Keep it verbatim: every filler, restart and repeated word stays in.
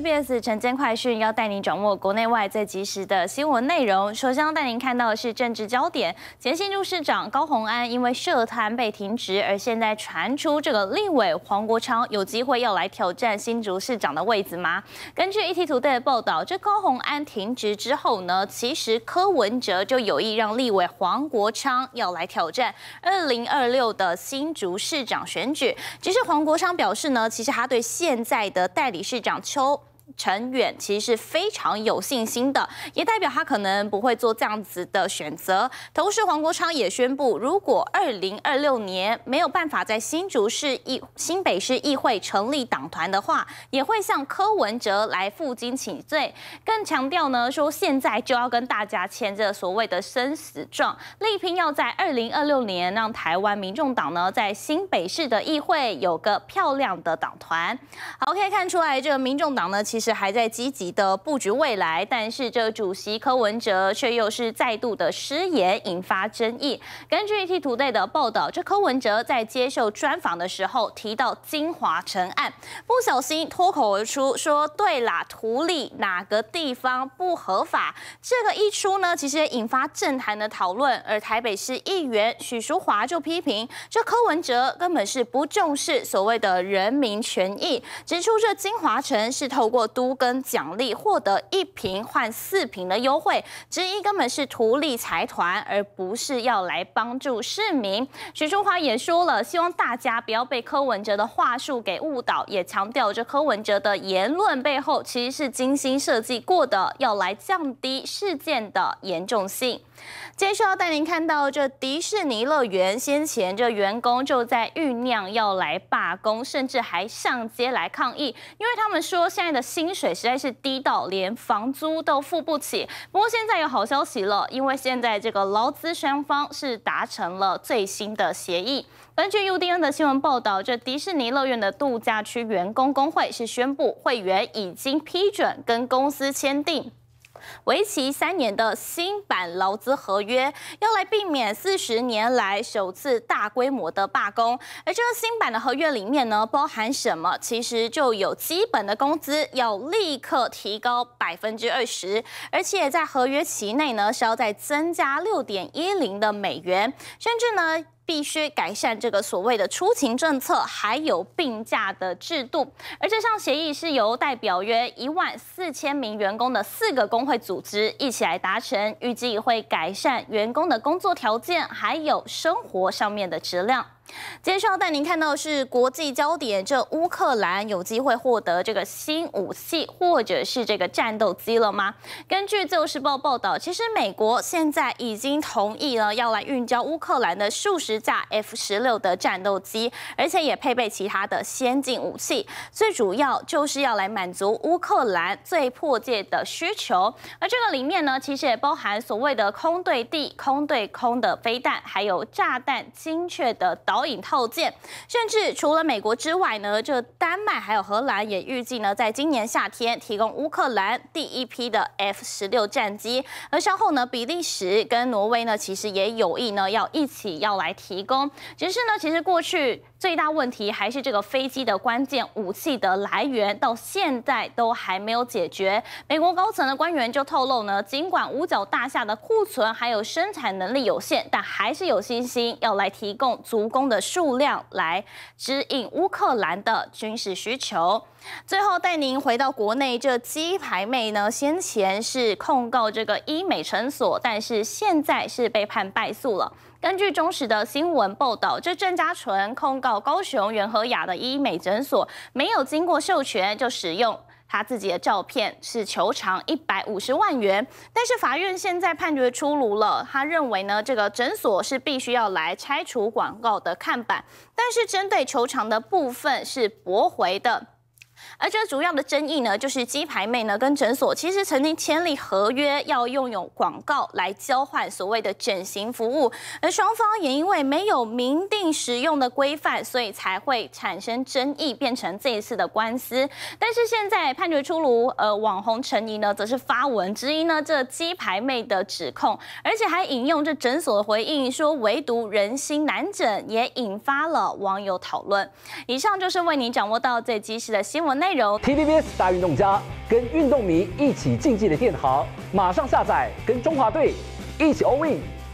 B S 晨间快讯要带您掌握国内外最及时的新闻内容。首先要带您看到的是政治焦点，前新竹市长高虹安因为涉贪被停职，而现在传出这个立委黄国昌有机会要来挑战新竹市长的位置吗？根据 E T Today 的报道，这高虹安停职之后呢，其实柯文哲就有意让立委黄国昌要来挑战二零二六的新竹市长选举。只是黄国昌表示呢，其实他对现在的代理市长邱陈远其实是非常有信心的，也代表他可能不会做这样子的选择。同时，黄国昌也宣布，如果二零二六年没有办法在新竹市议、新北市议会成立党团的话，也会向柯文哲来负荆请罪。更强调呢，说现在就要跟大家签这所谓的生死状，力拼要在二零二六年让台湾民众党呢在新北市的议会有个漂亮的党团。好，可以看出来，这个民众党呢，其实还在积极的布局未来，但是这主席柯文哲却又是再度的失言，引发争议。根据 E T Today 的报道，这柯文哲在接受专访的时候提到金华城案，不小心脱口而出说：“对啦，图里哪个地方不合法？”这个一出呢，其实也引发政坛的讨论。而台北市议员许淑华就批评这柯文哲根本是不重视所谓的人民权益，指出这金华城是透过都跟奖励获得一坪换四坪的优惠，之一根本是图利财团，而不是要来帮助市民。许淑华也说了，希望大家不要被柯文哲的话术给误导，也强调这柯文哲的言论背后其实是精心设计过的，要来降低事件的严重性。接着要带您看到这迪士尼乐园，先前这员工就在酝酿要来罢工，甚至还上街来抗议，因为他们说现在的薪水实在是低到连房租都付不起。不过现在有好消息了，因为现在这个劳资双方是达成了最新的协议。根据 U D N 的新闻报道，这迪士尼乐园的度假区员工工会是宣布，会员已经批准跟公司签订为期三年的新版劳资合约，要来避免四十年来首次大规模的罢工。而这个新版的合约里面呢，包含什么？其实就有基本的工资要立刻提高百分之二十，而且在合约期内呢，是要再增加六点一零的美元，甚至呢，必须改善这个所谓的出勤政策，还有病假的制度。而这项协议是由代表约一万四千名员工的四个工会组织一起来达成，预计会改善员工的工作条件，还有生活上面的质量。接着要带您看到的是国际焦点，这乌克兰有机会获得这个新武器或者是这个战斗机了吗？根据自由时报报道，其实美国现在已经同意了要来运交乌克兰的数十架 F 十六的战斗机，而且也配备其他的先进武器，最主要就是要来满足乌克兰最迫切的需求。而这个里面呢，其实也包含所谓的空对地、空对空的飞弹，还有炸弹精确的导导引套件，甚至除了美国之外呢，这丹麦还有荷兰也预计呢，在今年夏天提供乌克兰第一批的 F 十六战机，而稍后呢，比利时跟挪威呢，其实也有意呢要一起要来提供。只是呢，其实过去最大问题还是这个飞机的关键武器的来源，到现在都还没有解决。美国高层的官员就透露呢，尽管五角大厦的库存还有生产能力有限，但还是有信心要来提供足够的数量来指引乌克兰的军事需求。最后带您回到国内，这鸡排妹呢，先前是控告这个医美诊所，但是现在是被判败诉了。根据中时的新闻报道，这郑家纯控告高雄元和雅的医美诊所没有经过授权就使用他自己的照片，是求偿一百五十万元。但是法院现在判决出炉了，他认为呢，这个诊所是必须要来拆除广告的看板，但是针对求偿的部分是驳回的。而这主要的争议呢，就是鸡排妹呢跟诊所其实曾经签立合约，要拥有广告来交换所谓的整形服务，而双方也因为没有明定使用的规范，所以才会产生争议，变成这一次的官司。但是现在判决出炉，呃，网红陈怡呢则是发文质疑呢这鸡排妹的指控，而且还引用这诊所的回应说，唯独人心难整，也引发了网友讨论。以上就是为您掌握到最及时的新闻内容。 T V B S 大运动家跟运动迷一起竞技的电行，马上下载，跟中华队一起 all in。